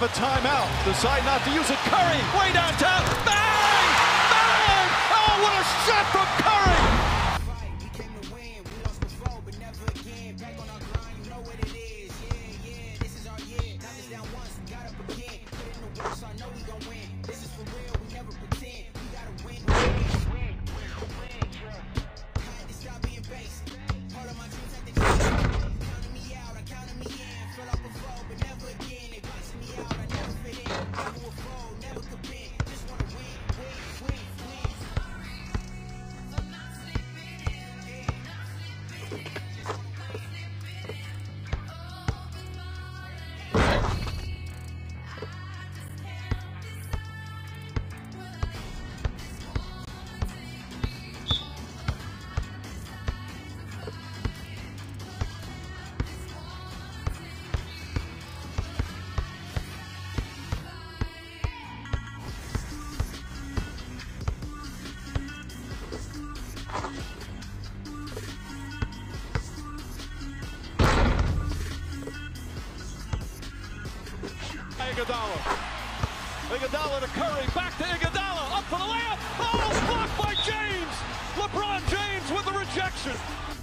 have a timeout. Decide not to use it. Curry, way downtown. Bang! Bang! Oh, what a shot from Curry! Iguodala to Curry, back to Iguodala, up for the layup. Oh, blocked by James. LeBron James with the rejection.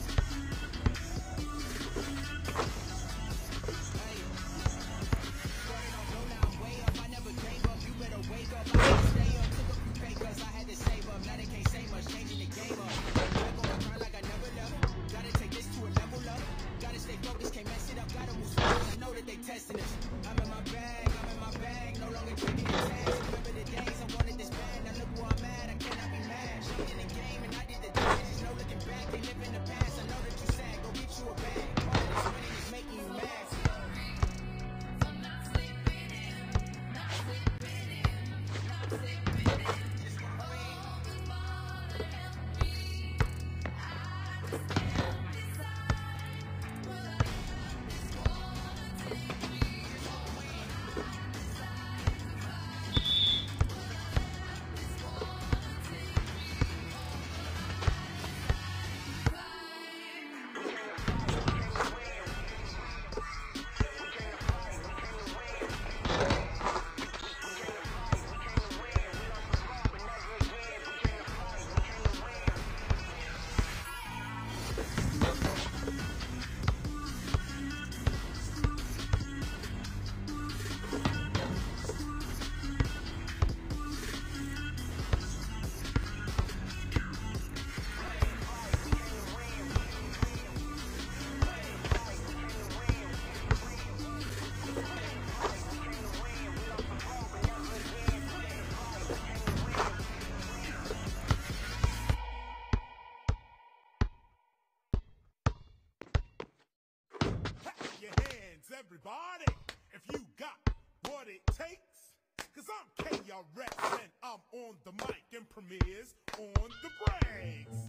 Everybody, if you got what it takes, cause I'm KRS and I'm on the mic and Premier's on the breaks.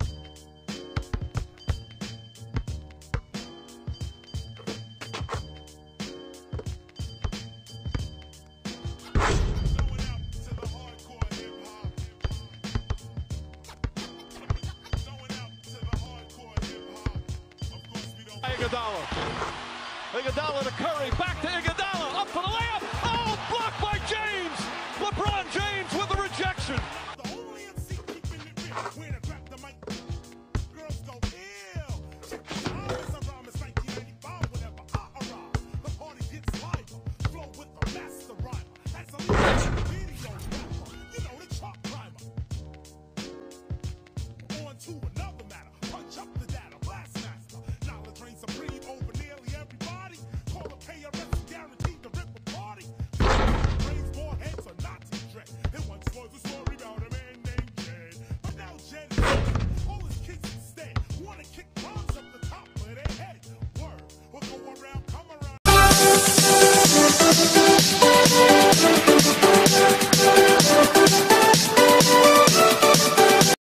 Going out to the hardcore hip-hop. Going out to the hardcore hip-hop. Of course we don't. Iguodala to Curry, back to Iguodala, up for the layup.